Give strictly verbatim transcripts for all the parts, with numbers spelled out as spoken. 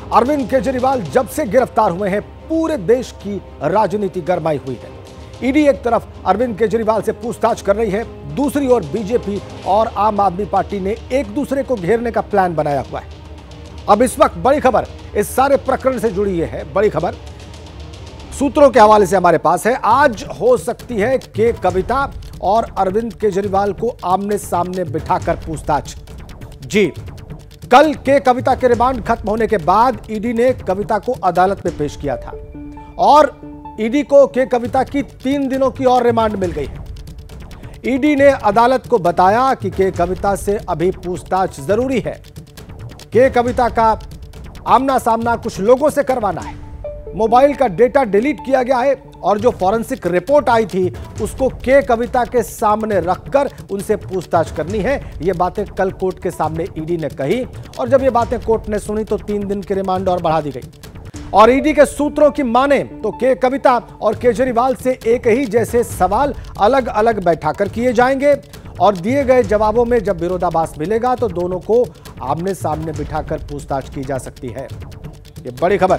अरविंद केजरीवाल जब से गिरफ्तार हुए हैं पूरे देश की राजनीति गरमाई हुई है। ईडी एक तरफ अरविंद केजरीवाल से पूछताछ कर रही है, दूसरी ओर बीजेपी और आम आदमी पार्टी ने एक दूसरे को घेरने का प्लान बनाया हुआ है। अब इस वक्त बड़ी खबर इस सारे प्रकरण से जुड़ी है। बड़ी खबर सूत्रों के हवाले से हमारे पास है। आज हो सकती है कि कविता और अरविंद केजरीवाल को आमने सामने बिठाकर पूछताछ। जी, कल के कविता के रिमांड खत्म होने के बाद ईडी ने कविता को अदालत में पेश किया था और ईडी को के कविता की तीन दिनों की और रिमांड मिल गई है। ईडी ने अदालत को बताया कि के कविता से अभी पूछताछ जरूरी है। के कविता का आमना सामना कुछ लोगों से करवाना है। मोबाइल का डेटा डिलीट किया गया है और जो फॉरेंसिक रिपोर्ट आई थी उसको के कविता के सामने रखकर उनसे पूछताछ करनी है। ये बातें कल कोर्ट के सामने ईडी ने कही और जब ये बातें कोर्ट ने सुनी तो तीन दिन की रिमांड और बढ़ा दी गई। और ईडी के सूत्रों की माने तो के कविता और केजरीवाल से एक ही जैसे सवाल अलग अलग बैठाकर किए जाएंगे और दिए गए जवाबों में जब विरोधाभास मिलेगा तो दोनों को आमने सामने बिठाकर पूछताछ की जा सकती है। ये बड़ी खबर।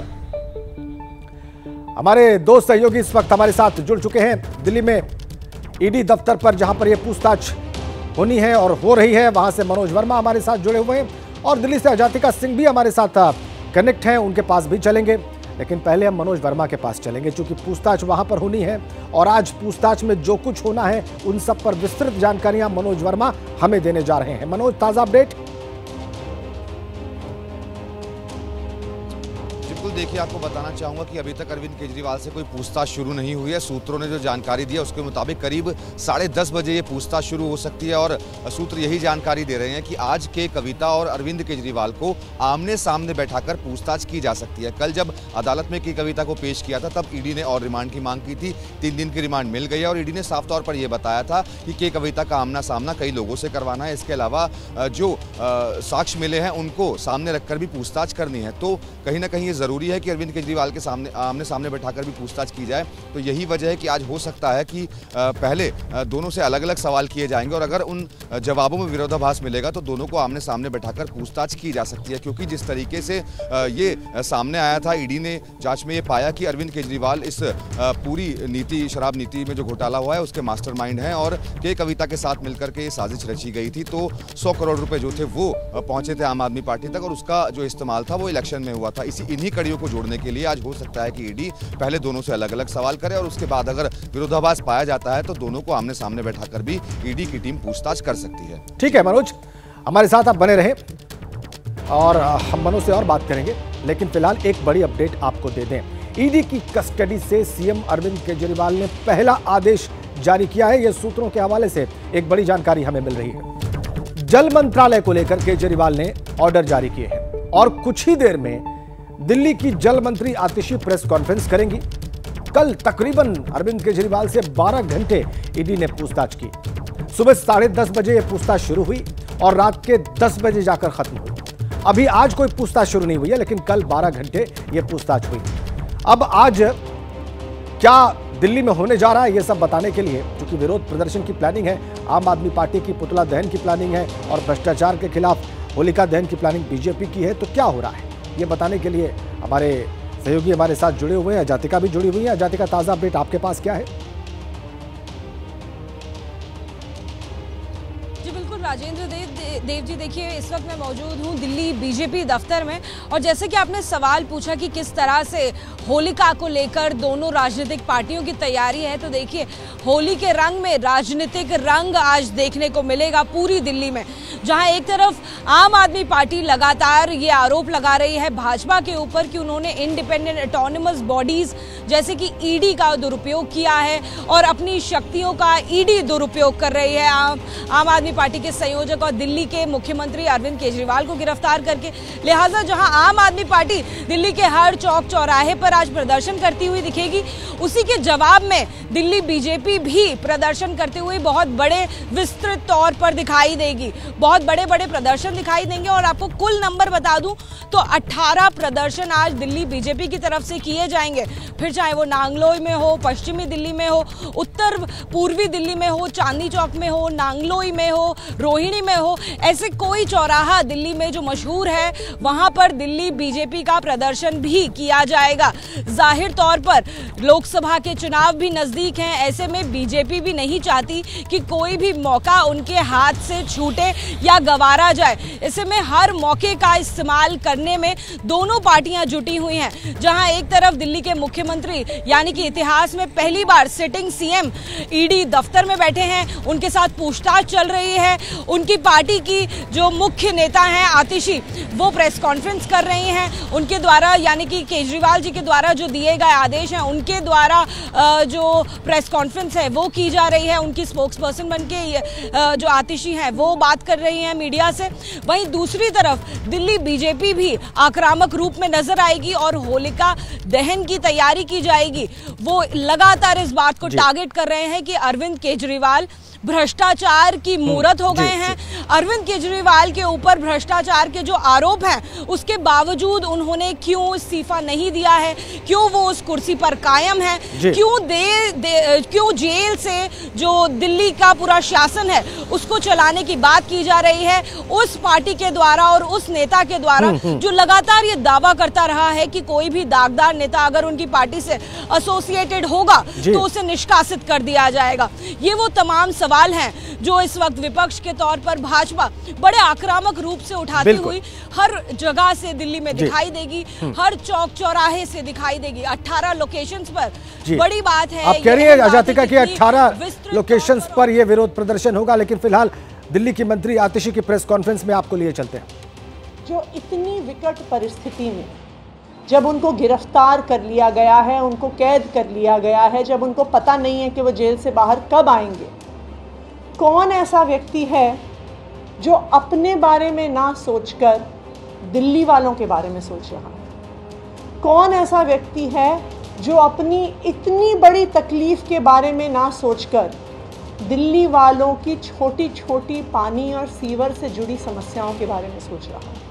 हमारे दो सहयोगी इस वक्त हमारे साथ जुड़ चुके हैं दिल्ली में ईडी दफ्तर पर, जहां पर यह पूछताछ होनी है और हो रही है। वहां से मनोज वर्मा हमारे साथ जुड़े हुए हैं और दिल्ली से अजातिका सिंह भी हमारे साथ कनेक्ट हैं, उनके पास भी चलेंगे। लेकिन पहले हम मनोज वर्मा के पास चलेंगे क्योंकि पूछताछ वहां पर होनी है और आज पूछताछ में जो कुछ होना है उन सब पर विस्तृत जानकारियां मनोज वर्मा हमें देने जा रहे हैं। मनोज, ताजा अपडेट। देखिए, आपको बताना चाहूंगा कि अभी तक अरविंद केजरीवाल से कोई पूछताछ शुरू नहीं हुई है। सूत्रों ने जो जानकारी दी है उसके मुताबिक करीब साढ़े दस बजे ये पूछताछ शुरू हो सकती है और सूत्र यही जानकारी दे रहे हैं कि आज के कविता और अरविंद केजरीवाल को आमने सामने बैठाकर पूछताछ की जा सकती है। कल जब अदालत में की कविता को पेश किया था तब ईडी ने और रिमांड की मांग की थी। तीन दिन की रिमांड मिल गई है और ईडी ने साफ तौर पर यह बताया था कि के कविता का आमना सामना कई लोगों से करवाना है। इसके अलावा जो साक्ष्य मिले हैं उनको सामने रखकर भी पूछताछ करनी है। तो कहीं ना कहीं ये जरूरी है कि अरविंद केजरीवाल के सामने आमने सामने बैठाकर भी पूछताछ की जाए। तो यही वजह है कि आज हो सकता है कि पहले दोनों से अलग अलग सवाल किए जाएंगे और अगर उन जवाबों में विरोधाभास मिलेगा तो दोनों को आमने सामने बैठाकर पूछताछ की जा सकती है। क्योंकि जिस तरीके से ये सामने आया था, ईडी ने जांच में ये पाया कि अरविंद केजरीवाल इस पूरी नीति शराब नीति में जो घोटाला हुआ है उसके मास्टरमाइंड हैं और के कविता के साथ मिलकर के ये साजिश रची गई थी। तो सौ करोड़ रुपए जो थे वो पहुंचे थे आम आदमी पार्टी तक और उसका जो इस्तेमाल था वो इलेक्शन में हुआ था। इसी इन्हीं कड़ियों को जोड़ने के लिए आज हो सकता है कि ईडी पहले दोनों से अलग अलग सवाल करे और उसके बाद अगर विरोधाभास पाया जाता है तो दोनों को आमने सामने बैठाकर भी ईडी की टीम पूछताछ कर सकती है। ठीक है मनोज, हमारे साथ आप बने रहें और हम मनोज से और बात करेंगे, लेकिन फिलहाल एक बड़ी अपडेट आपको दे दें। ईडी की कस्टडी से सीएम अरविंद केजरीवाल ने पहला आदेश जारी किया है। यह सूत्रों के हवाले से एक बड़ी जानकारी हमें मिल रही है। जल मंत्रालय को लेकर केजरीवाल ने ऑर्डर जारी किए हैं और कुछ ही देर में दिल्ली की जल मंत्री आतिशी प्रेस कॉन्फ्रेंस करेंगी। कल तकरीबन अरविंद केजरीवाल से बारह घंटे ईडी ने पूछताछ की। सुबह साढ़े दस बजे यह पूछताछ शुरू हुई और रात के दस बजे जाकर खत्म हुई। अभी आज कोई पूछताछ शुरू नहीं हुई है, लेकिन कल बारह घंटे यह पूछताछ हुई। अब आज क्या दिल्ली में होने जा रहा है, यह सब बताने के लिए, क्योंकि विरोध प्रदर्शन की प्लानिंग है, आम आदमी पार्टी की पुतला दहन की प्लानिंग है और भ्रष्टाचार के खिलाफ होलिका दहन की प्लानिंग बीजेपी की है, तो क्या हो रहा है ये बताने के लिए हमारे सहयोगी हमारे साथ जुड़े हुए हैं। अजातिका भी जुड़ी हुई है। अजातिका, ताजा अपडेट आपके पास क्या है? जी बिल्कुल राजेंद्र देव देव जी, देखिए इस वक्त मैं मौजूद हूँ दिल्ली बीजेपी दफ्तर में और जैसे कि आपने सवाल पूछा कि किस तरह से होलिका को लेकर दोनों राजनीतिक पार्टियों की तैयारी है, तो देखिए होली के रंग में राजनीतिक रंग आज देखने को मिलेगा पूरी दिल्ली में, जहां एक तरफ आम आदमी पार्टी लगातार ये आरोप लगा रही है भाजपा के ऊपर कि उन्होंने इंडिपेंडेंट ऑटोनमस बॉडीज जैसे कि ईडी का दुरुपयोग किया है और अपनी शक्तियों का ईडी दुरुपयोग कर रही है आम, आम आदमी पार्टी के संयोजक और दिल्ली के मुख्यमंत्री अरविंद केजरीवाल को गिरफ्तार करके। लिहाजा जहां आम आदमी पार्टी दिल्ली के हर चौक चौराहे पर आज प्रदर्शन करती हुई दिखेगी, उसी के जवाब में दिल्ली बीजेपी भी प्रदर्शन करते हुए बहुत बड़े विस्तृत तौर पर दिखाई देगी। बहुत बड़े बड़े प्रदर्शन दिखाई देंगे और आपको कुल नंबर बता दूं तो अठारह प्रदर्शन आज दिल्ली बीजेपी की तरफ से किए जाएंगे। फिर चाहे वो नांगलोई में हो, पश्चिमी दिल्ली में हो, उत्तर पूर्वी दिल्ली में हो, चांदनी चौक में हो, नांगलोई में हो, रोहिणी में हो, ऐसे कोई चौराहा दिल्ली में जो मशहूर है वहां पर दिल्ली बीजेपी का प्रदर्शन भी किया जाएगा। जाहिर तौर पर लोकसभा के चुनाव भी नजदीक हैं, ऐसे में बीजेपी भी नहीं चाहती कि कोई भी मौका उनके हाथ से छूटे या गंवारा जाए। ऐसे में हर मौके का इस्तेमाल करने में दोनों पार्टियां जुटी हुई हैं। जहां एक तरफ दिल्ली के मुख्यमंत्री यानी कि इतिहास में पहली बार सिटिंग सीएम ईडी दफ्तर में बैठे हैं, उनके साथ पूछताछ चल रही है। उनकी पार्टी की जो मुख्य नेता हैं आतिशी, वो प्रेस कॉन्फ्रेंस कर रही हैं। उनके द्वारा यानी कि केजरीवाल जी के द्वारा जो दिए गए आदेश हैं उनके द्वारा जो प्रेस कॉन्फ्रेंस है वो की जा रही है। उनकी स्पोक्स पर्सन बन के जो आतिशी हैं वो बात कर रही हैं मीडिया से। वहीं दूसरी तरफ दिल्ली बीजेपी भी आक्रामक रूप में नजर आएगी और होलिका दहन की तैयारी की जाएगी। वो लगातार इस बात को टारगेट कर रहे हैं कि अरविंद केजरीवाल भ्रष्टाचार की मूरत हो गए हैं। अरविंद केजरीवाल के ऊपर भ्रष्टाचार के जो आरोप हैं उसके बावजूद उन्होंने क्यों इस्तीफा नहीं दिया है, क्यों वो उस कुर्सी पर कायम है, क्यों दे, दे क्यों जेल से जो दिल्ली का पूरा शासन है उसको चलाने की बात की जा रही है उस पार्टी के द्वारा और उस नेता के द्वारा जो लगातार ये दावा करता रहा है कि कोई भी दागदार नेता अगर उनकी पार्टी से एसोसिएटेड होगा तो उसे निष्कासित कर दिया जाएगा। ये वो तमाम सवाल हैं जो इस वक्त विपक्ष के तौर पर भाजपा बड़े आक्रामक रूप से उठाती हुई हर जगह से दिल्ली में दिखाई देगी, हर चौक चौराहे से दिखाई देगी। अठारह लोकेशंस पर बड़ी बात है। आप कह रही है आजातिका कि अठारह लोकेशंस पर यह विरोध प्रदर्शन होगा, लेकिन फिलहाल दिल्ली की मंत्री आतिशी की प्रेस कॉन्फ्रेंस में आपको लिए चलते हैं। जो इतनी विकट परिस्थिति में जब उनको गिरफ्तार कर लिया गया है, उनको कैद कर लिया गया है, जब उनको पता नहीं है कि वो जेल से बाहर कब आएंगे, कौन ऐसा व्यक्ति है जो अपने बारे में ना सोचकर दिल्ली वालों के बारे में सोच रहा है? कौन ऐसा व्यक्ति है जो अपनी इतनी बड़ी तकलीफ के बारे में ना सोचकर दिल्ली वालों की छोटी छोटी पानी और सीवर से जुड़ी समस्याओं के बारे में सोच रहा है?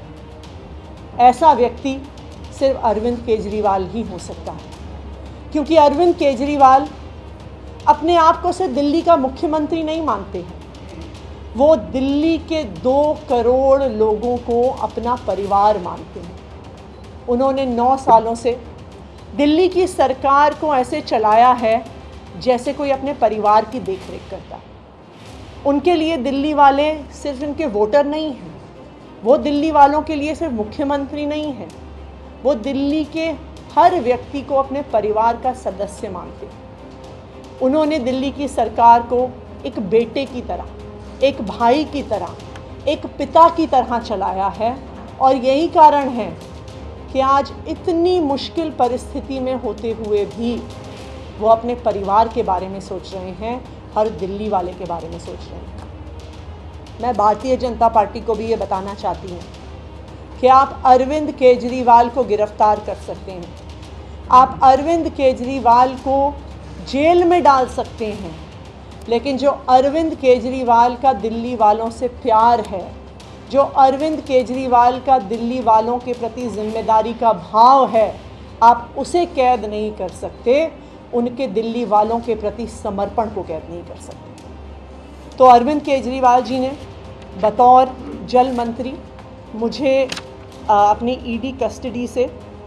ऐसा व्यक्ति सिर्फ अरविंद केजरीवाल ही हो सकता है, क्योंकि अरविंद केजरीवाल अपने आप को सिर्फ दिल्ली का मुख्यमंत्री नहीं मानते हैं, वो दिल्ली के दो करोड़ लोगों को अपना परिवार मानते हैं। उन्होंने नौ सालों से दिल्ली की सरकार को ऐसे चलाया है जैसे कोई अपने परिवार की देखरेख करता है। उनके लिए दिल्ली वाले सिर्फ इनके वोटर नहीं हैं, वो दिल्ली वालों के लिए सिर्फ मुख्यमंत्री नहीं है, वो दिल्ली के हर व्यक्ति को अपने परिवार का सदस्य मानते हैं। उन्होंने दिल्ली की सरकार को एक बेटे की तरह, एक भाई की तरह, एक पिता की तरह चलाया है और यही कारण है कि आज इतनी मुश्किल परिस्थिति में होते हुए भी वो अपने परिवार के बारे में सोच रहे हैं, हर दिल्ली वाले के बारे में सोच रहे हैं। मैं भारतीय जनता पार्टी को भी ये बताना चाहती हूँ कि आप अरविंद केजरीवाल को गिरफ्तार कर सकते हैं, आप अरविंद केजरीवाल को जेल में डाल सकते हैं, लेकिन जो अरविंद केजरीवाल का दिल्ली वालों से प्यार है, जो अरविंद केजरीवाल का दिल्ली वालों के प्रति जिम्मेदारी का भाव है, आप उसे कैद नहीं कर सकते, उनके दिल्ली वालों के प्रति समर्पण को कैद नहीं कर सकते। तो अरविंद केजरीवाल जी ने बतौर जल मंत्री मुझे आ, अपनी ईडी कस्टडी से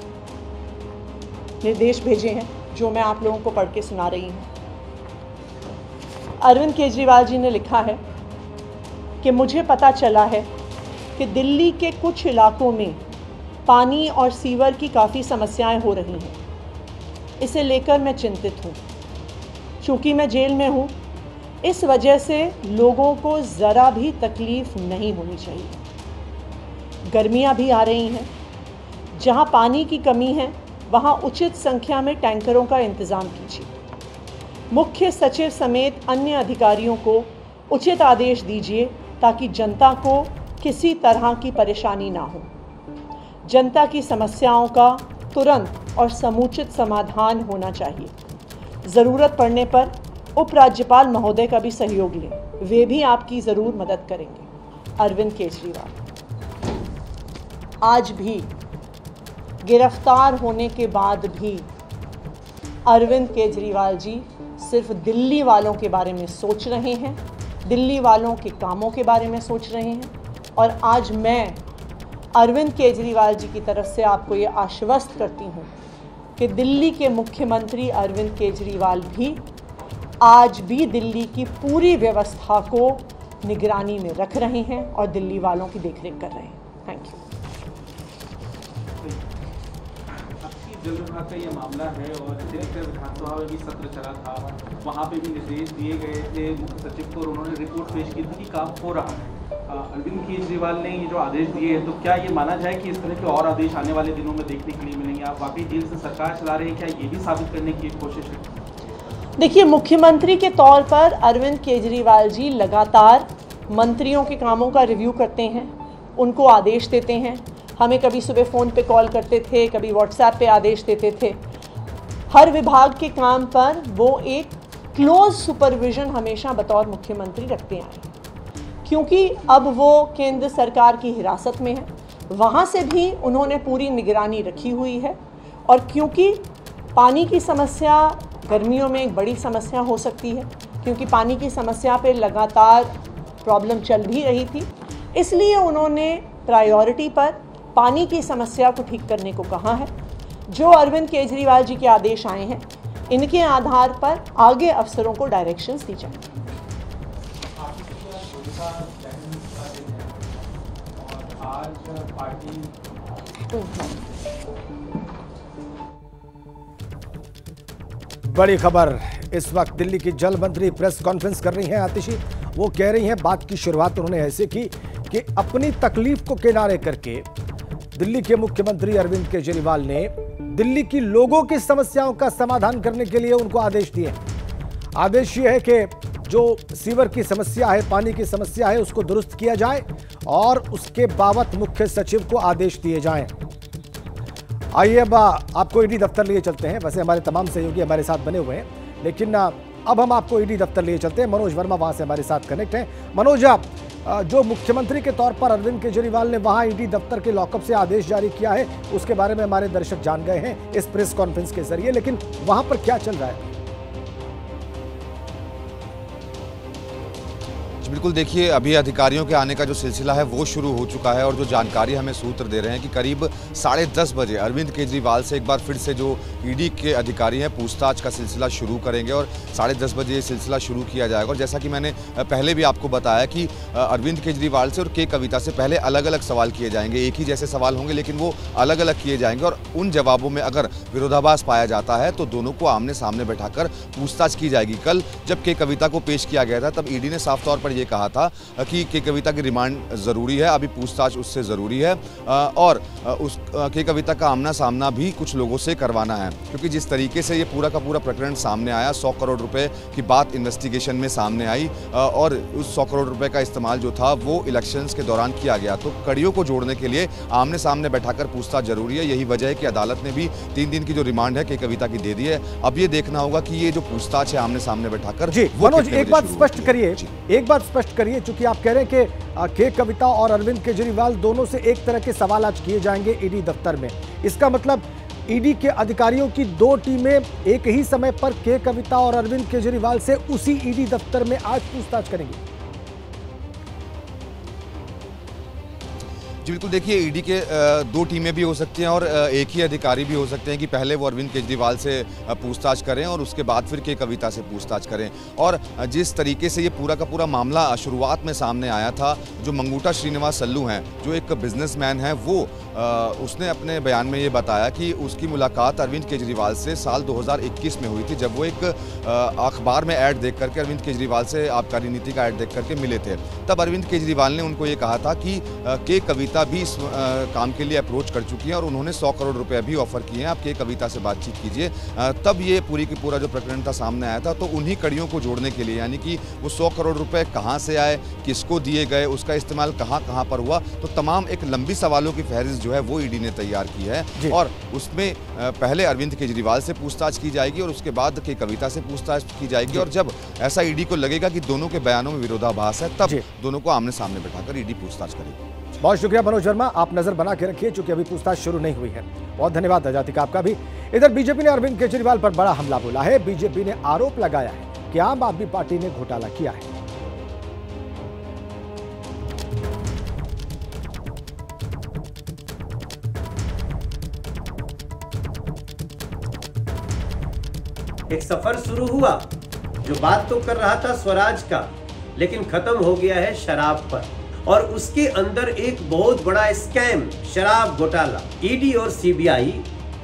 निर्देश भेजे हैं, जो मैं आप लोगों को पढ़ के सुना रही हूँ। अरविंद केजरीवाल जी ने लिखा है कि मुझे पता चला है कि दिल्ली के कुछ इलाकों में पानी और सीवर की काफ़ी समस्याएं हो रही हैं। इसे लेकर मैं चिंतित हूँ। चूँकि मैं जेल में हूँ, इस वजह से लोगों को ज़रा भी तकलीफ़ नहीं होनी चाहिए। गर्मियाँ भी आ रही हैं, जहाँ पानी की कमी है वहाँ उचित संख्या में टैंकरों का इंतज़ाम कीजिए। मुख्य सचिव समेत अन्य अधिकारियों को उचित आदेश दीजिए ताकि जनता को किसी तरह की परेशानी ना हो। जनता की समस्याओं का तुरंत और समुचित समाधान होना चाहिए। ज़रूरत पड़ने पर उपराज्यपाल महोदय का भी सहयोग लें, वे भी आपकी ज़रूर मदद करेंगे। अरविंद केजरीवाल। आज भी गिरफ्तार होने के बाद भी अरविंद केजरीवाल जी सिर्फ दिल्ली वालों के बारे में सोच रहे हैं, दिल्ली वालों के कामों के बारे में सोच रहे हैं। और आज मैं अरविंद केजरीवाल जी की तरफ से आपको ये आश्वस्त करती हूँ कि दिल्ली के मुख्यमंत्री अरविंद केजरीवाल भी आज भी दिल्ली की पूरी व्यवस्था को निगरानी में रख रहे हैं और दिल्ली वालों की देखरेख कर रहे हैं। Thank you. जल विभाग का ये मामला है और दिल्ली विधानसभा में भी सत्र चला था, वहाँ पे भी निर्देश दिए गए थे मुख्य सचिव को और उन्होंने रिपोर्ट पेश की थी कि काम हो रहा है। अरविंद केजरीवाल ने ये जो आदेश दिए हैं, तो क्या ये माना जाए कि इस तरह के और आदेश आने वाले दिनों में देखने के लिए मिलेंगे? आप वाकई जेल से सरकार चला रहे हैं, क्या ये भी साबित करने की कोशिश है? देखिए, मुख्यमंत्री के तौर पर अरविंद केजरीवाल जी लगातार मंत्रियों के कामों का रिव्यू करते हैं, उनको आदेश देते हैं। हमें कभी सुबह फ़ोन पे कॉल करते थे, कभी व्हाट्सएप पे आदेश देते थे। हर विभाग के काम पर वो एक क्लोज सुपरविजन हमेशा बतौर मुख्यमंत्री रखते आए, क्योंकि अब वो केंद्र सरकार की हिरासत में है, वहाँ से भी उन्होंने पूरी निगरानी रखी हुई है। और क्योंकि पानी की समस्या गर्मियों में एक बड़ी समस्या हो सकती है, क्योंकि पानी की समस्या पे लगातार प्रॉब्लम चल भी रही थी, इसलिए उन्होंने प्रायोरिटी पर पानी की समस्या को ठीक करने को कहा है। जो अरविंद केजरीवाल जी के आदेश आए हैं, इनके आधार पर आगे अफसरों को डायरेक्शंस दी जाए। बड़ी खबर इस वक्त दिल्ली की जल मंत्री प्रेस कॉन्फ्रेंस कर रही हैं आतिशी। वो कह रही हैं, बात की शुरुआत उन्होंने ऐसे की कि अपनी तकलीफ को किनारे करके दिल्ली के मुख्यमंत्री अरविंद केजरीवाल ने दिल्ली की लोगों की समस्याओं का समाधान करने के लिए उनको आदेश दिए। आदेश ये है कि जो सीवर की समस्या है, पानी की समस्या है, उसको दुरुस्त किया जाए और उसके बाबत मुख्य सचिव को आदेश दिए जाएं। आइए अब आपको ईडी दफ्तर लिए चलते हैं। वैसे हमारे तमाम सहयोगी हमारे साथ बने हुए हैं, लेकिन अब हम आपको ईडी दफ्तर लिए चलते हैं। मनोज वर्मा वहां से हमारे साथ कनेक्ट हैं। मनोज, जो मुख्यमंत्री के तौर पर अरविंद केजरीवाल ने वहां ईडी दफ्तर के लॉकअप से आदेश जारी किया है, उसके बारे में हमारे दर्शक जान गए हैं इस प्रेस कॉन्फ्रेंस के जरिए, लेकिन वहां पर क्या चल रहा है? बिल्कुल, देखिए, अभी अधिकारियों के आने का जो सिलसिला है वो शुरू हो चुका है और जो जानकारी हमें सूत्र दे रहे हैं कि करीब साढ़े दस बजे अरविंद केजरीवाल से एक बार फिर से जो ईडी के अधिकारी हैं पूछताछ का सिलसिला शुरू करेंगे और साढ़े दस बजे ये सिलसिला शुरू किया जाएगा। और जैसा कि मैंने पहले भी आपको बताया कि अरविंद केजरीवाल से और के कविता से पहले अलग अलग सवाल किए जाएंगे। एक ही जैसे सवाल होंगे लेकिन वो अलग अलग किए जाएंगे और उन जवाबों में अगर विरोधाभास पाया जाता है तो दोनों को आमने सामने बैठाकर पूछताछ की जाएगी। कल जब के कविता को पेश किया गया था तब ईडी ने साफ तौर पर यह कहा था कि के कविता की रिमांड जरूरी है, अभी पूछताछ उससे जरूरी है और उस के कविता का आमना सामना भी कुछ लोगों से करवाना है, क्योंकि जिस तरीके से ये पूरा का पूरा प्रकरण सामने आया, सौ करोड़ रुपए की बात इन्वेस्टिगेशन में सामने आई और उस सौ करोड़ रुपए का इस्तेमाल जो था वो इलेक्शंस के दौरान किया गया, तो कड़ियों को जोड़ने के लिए आमने सामने बैठाकर पूछताछ जरूरी है। यही वजह है कि अदालत ने भी तीन दिन की जो रिमांड है के कविता की दे दी है। अब ये देखना होगा कि ये जो पूछताछ है आमने सामने बैठाकर। जी मनोज, एक बात स्पष्ट करिए, एक बात स्पष्ट करिए, चूंकि आप कह रहे हैं कि के कविता और अरविंद केजरीवाल दोनों से एक तरह के सवाल आज किए जाएंगे ईडी दफ्तर में, इसका मतलब ईडी के अधिकारियों की दो टीमें एक ही समय पर के कविता और अरविंद केजरीवाल से उसी ईडी दफ्तर में आज पूछताछ करेंगी? जी बिल्कुल, देखिए, ईडी के दो टीमें भी हो सकती हैं और एक ही अधिकारी भी हो सकते हैं कि पहले वो अरविंद केजरीवाल से पूछताछ करें और उसके बाद फिर के कविता से पूछताछ करें। और जिस तरीके से ये पूरा का पूरा मामला शुरुआत में सामने आया था, जो मंगूटा श्रीनिवास सल्लू हैं, जो एक बिजनेसमैन है, वो उसने अपने बयान में ये बताया कि उसकी मुलाकात अरविंद केजरीवाल से साल दो हज़ार इक्कीस में हुई थी, जब वो एक अखबार में ऐड देख करके अरविंद केजरीवाल से आबकारी नीति का ऐड देख करके मिले थे। तब अरविंद केजरीवाल ने उनको ये कहा था कि के कविता भी इस काम के लिए अप्रोच कर चुकी हैं और उन्होंने सौ करोड़ रुपए भी ऑफर किए हैं, आप के कविता से बातचीत कीजिए। तब ये पूरी की पूरा जो प्रकरण था सामने आया था, तो उन्हीं कड़ियों को जोड़ने के लिए, यानी कि वो सौ करोड़ रुपए कहाँ से आए, किसको दिए गए, उसका इस्तेमाल कहाँ कहाँ पर हुआ, तो तमाम एक लंबी सवालों की फहरिस्त जो है वो ईडी ने तैयार की है और उसमें पहले अरविंद केजरीवाल से पूछताछ की जाएगी और उसके बाद के कविता से पूछताछ की जाएगी। और जब ऐसा ईडी को लगेगा कि दोनों के बयानों में विरोधाभास है, तब दोनों को आमने सामने बैठाकर ईडी पूछताछ करेगी। बहुत शुक्रिया मनोज वर्मा, आप नजर बना के रखिए, चूंकि अभी पूछताछ शुरू नहीं हुई है। बहुत धन्यवाद आजादी का आपका भी। इधर बीजेपी ने अरविंद केजरीवाल पर बड़ा हमला बोला है। बीजेपी ने आरोप लगाया है कि आम आदमी पार्टी ने घोटाला किया है। एक सफर शुरू हुआ जो बात तो कर रहा था स्वराज का, लेकिन खत्म हो गया है शराब पर। और उसके अंदर एक बहुत बड़ा स्कैम, शराब घोटाला। ईडी और सीबीआई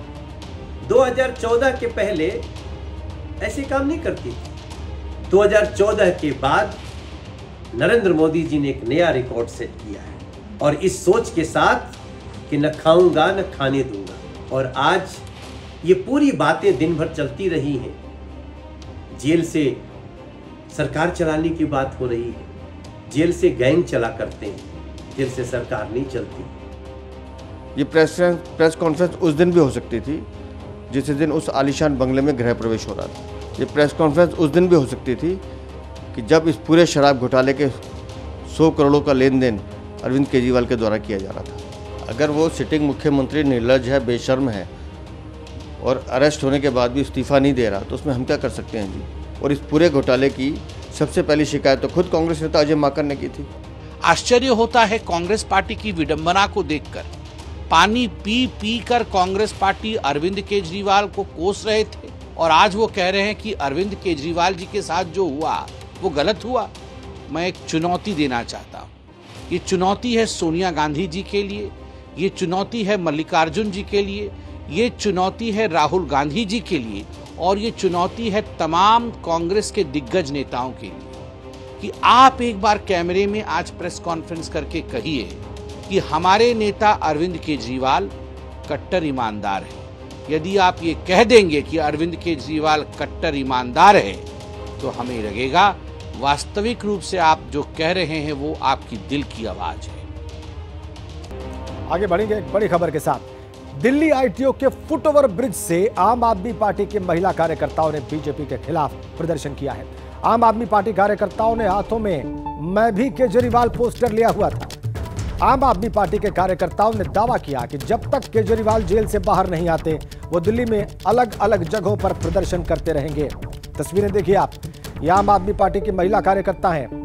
दो हज़ार चौदह के पहले ऐसे काम नहीं करती थी। दो हज़ार चौदह के बाद नरेंद्र मोदी जी ने एक नया रिकॉर्ड सेट किया है, और इस सोच के साथ कि न खाऊंगा न खाने दूंगा। और आज ये पूरी बातें दिन भर चलती रही हैं। जेल से सरकार चलाने की बात हो रही है, जेल से गैंग चला करते हैं, जेल से सरकार नहीं चलती। ये प्रेस प्रेस कॉन्फ्रेंस उस दिन भी हो सकती थी जिस दिन उस आलीशान बंगले में गृह प्रवेश हो रहा था। ये प्रेस कॉन्फ्रेंस उस दिन भी हो सकती थी कि जब इस पूरे शराब घोटाले के सौ करोड़ों का लेन देन अरविंद केजरीवाल के द्वारा किया जा रहा था। अगर वो सिटिंग मुख्यमंत्री निर्लज है, बेशर्म है और अरेस्ट होने के बाद भी इस्तीफा नहीं दे रहा, तो उसमें हम क्या कर सकते हैं जी। और इस पूरे घोटाले की सबसे पहली शिकायत तो खुद कांग्रेस नेता अजय माकन ने की थी। आश्चर्य होता है कांग्रेस पार्टी की विडंबना को देखकर। पानी पी पी कर कांग्रेस पार्टी अरविंद केजरीवाल को कोस रहे थे, और आज वो कह रहे हैं कि अरविंद केजरीवाल जी के साथ जो हुआ वो गलत हुआ। मैं एक चुनौती देना चाहता हूँ। ये चुनौती है सोनिया गांधी जी के लिए, ये चुनौती है मल्लिकार्जुन जी के लिए, ये चुनौती है राहुल गांधी जी के लिए, और ये चुनौती है तमाम कांग्रेस के दिग्गज नेताओं के लिए कि आप एक बार कैमरे में आज प्रेस कॉन्फ्रेंस करके कहिए कि हमारे नेता अरविंद केजरीवाल कट्टर ईमानदार है। यदि आप ये कह देंगे कि अरविंद केजरीवाल कट्टर ईमानदार है, तो हमें लगेगा वास्तविक रूप से आप जो कह रहे हैं वो आपकी दिल की आवाज है। आगे बढ़ेंगे एक बड़ी खबर के साथ। दिल्ली आईटीओ के फुटओवर ब्रिज से आम आदमी पार्टी के महिला कार्यकर्ताओं ने बीजेपी के खिलाफ प्रदर्शन किया है। आम आदमी पार्टी कार्यकर्ताओं ने हाथों में मैं भी केजरीवाल पोस्टर लिया हुआ था। आम आदमी पार्टी के कार्यकर्ताओं ने दावा किया कि जब तक केजरीवाल जेल से बाहर नहीं आते, वो दिल्ली में अलग अलग जगहों पर प्रदर्शन करते रहेंगे। तस्वीरें देखिए आप, ये आम आदमी पार्टी की महिला कार्यकर्ता हैं।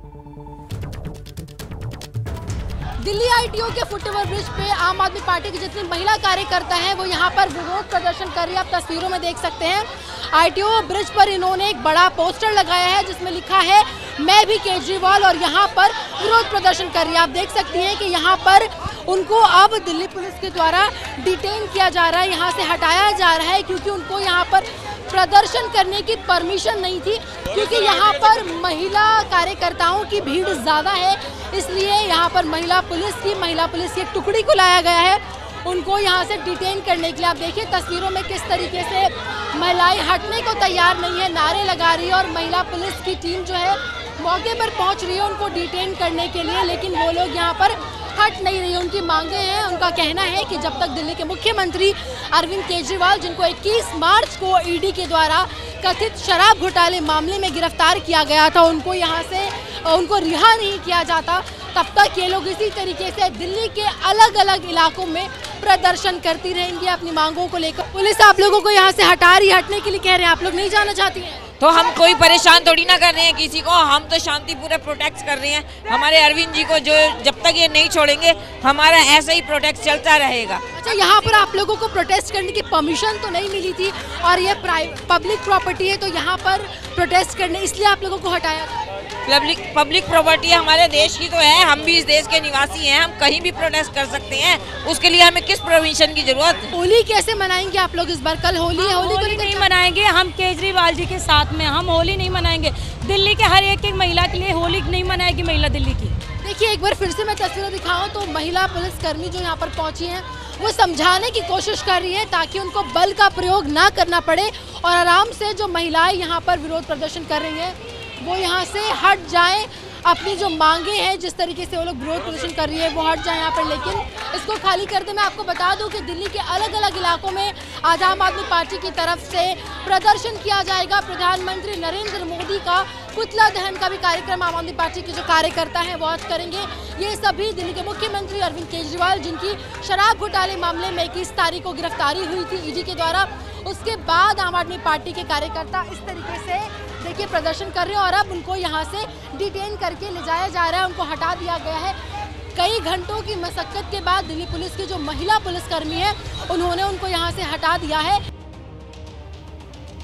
दिल्ली आईटीओ के फुटओवर ब्रिज पे आम आदमी पार्टी की जितनी महिला कार्यकर्ता हैं वो यहाँ पर विरोध प्रदर्शन कर रही है। आप तस्वीरों में देख सकते हैं, आईटीओ ब्रिज पर इन्होंने एक बड़ा पोस्टर लगाया है जिसमें लिखा है मैं भी केजरीवाल, और यहाँ पर विरोध प्रदर्शन कर रही है। आप देख सकती हैं कि यहाँ पर उनको अब दिल्ली पुलिस के द्वारा डिटेन किया जा रहा है, यहाँ से हटाया जा रहा है, क्योंकि उनको यहाँ पर प्रदर्शन करने की परमिशन नहीं थी, क्योंकि यहाँ पर महिला कार्यकर्ताओं की भीड़ ज़्यादा है, इसलिए यहाँ पर महिला पुलिस की महिला पुलिस की एक टुकड़ी को लाया गया है उनको यहाँ से डिटेन करने के लिए। आप देखिए तस्वीरों में किस तरीके से महिलाएं हटने को तैयार नहीं है, नारे लगा रही है, और महिला पुलिस की टीम जो है मौके पर पहुँच रही है उनको डिटेन करने के लिए, लेकिन वो लोग यहाँ पर हट नहीं रही। उनकी मांगे हैं, उनका कहना है कि जब तक दिल्ली के मुख्यमंत्री अरविंद केजरीवाल, जिनको इक्कीस मार्च को ईडी के द्वारा कथित शराब घोटाले मामले में गिरफ्तार किया गया था, उनको यहाँ से उनको रिहा नहीं किया जाता, तब तक ये लोग इसी तरीके से दिल्ली के अलग अलग इलाकों में प्रदर्शन करती रहेंगी अपनी मांगों को लेकर। पुलिस आप लोगों को यहाँ से हटा रही, हटने के लिए कह रहे हैं, आप लोग नहीं जाना चाहती हैं? तो हम कोई परेशान थोड़ी ना कर रहे हैं किसी को, हम तो शांति पूरा प्रोटेक्ट कर रहे हैं हमारे अरविंद जी को, जो जब तक ये नहीं छोड़ेंगे हमारा ऐसा ही प्रोटेक्ट चलता रहेगा। अच्छा, यहाँ पर आप लोगों को प्रोटेस्ट करने की परमिशन तो नहीं मिली थी, और ये पब्लिक प्रॉपर्टी है, तो यहाँ पर प्रोटेस्ट करने इसलिए आप लोगों को हटाया? पब्लिक पब्लिक प्रॉपर्टी हमारे देश की तो है, हम भी इस देश के निवासी हैं, हम कहीं भी प्रोटेस्ट कर सकते हैं, उसके लिए हमें किस परमिशन की जरूरत है? होली कैसे मनाएंगे आप लोग इस बार? कल होली है, होली, होली नहीं मनाएंगे हम केजरीवाल जी के साथ में, हम होली नहीं मनाएंगे। दिल्ली के हर एक एक महिला के लिए होली नहीं मनाएगी महिला दिल्ली की। देखिए एक बार फिर से मैं तस्वीरें दिखाऊं तो महिला पुलिसकर्मी जो यहाँ पर पहुंची हैं वो समझाने की कोशिश कर रही है ताकि उनको बल का प्रयोग ना करना पड़े, और आराम से जो महिलाएं यहाँ पर विरोध प्रदर्शन कर रही हैं वो यहाँ से हट जाएं, अपनी जो मांगे हैं जिस तरीके से वो लोग विरोध प्रदर्शन कर रही है वो हट जाए यहाँ पर। लेकिन इसको खाली करते मैं आपको बता दूं कि दिल्ली के अलग अलग इलाकों में आज आम आदमी पार्टी की तरफ से प्रदर्शन किया जाएगा। प्रधानमंत्री नरेंद्र मोदी का पुतला दहन का भी कार्यक्रम आम आदमी पार्टी के जो कार्यकर्ता हैं वो आज करेंगे। ये सभी दिल्ली के मुख्यमंत्री अरविंद केजरीवाल, जिनकी शराब घोटाले मामले में इक्कीस तारीख को गिरफ्तारी हुई थी ईडी के द्वारा, उसके बाद आम आदमी पार्टी के कार्यकर्ता इस तरीके से देखिए प्रदर्शन कर रहे हैं, और अब उनको यहाँ से डिटेन करके ले जाया जा रहा है, उनको हटा दिया गया है। कई घंटों की मशक्कत के बाद दिल्ली पुलिस की जो महिला पुलिसकर्मी है उन्होंने उनको यहाँ से हटा दिया है।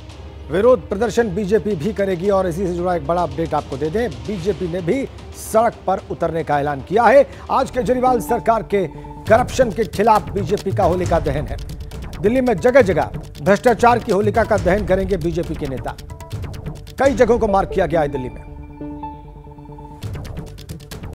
विरोध प्रदर्शन बीजेपी भी करेगी और इसी से जुड़ा एक बड़ा अपडेट आपको दे दें, बीजेपी ने भी सड़क पर उतरने का ऐलान किया है। आज केजरीवाल सरकार के करप्शन के खिलाफ बीजेपी का होलिका दहन है। दिल्ली में जगह जगह भ्रष्टाचार की होलिका का दहन करेंगे बीजेपी के नेता। कई जगहों को मार्क किया गया है दिल्ली में।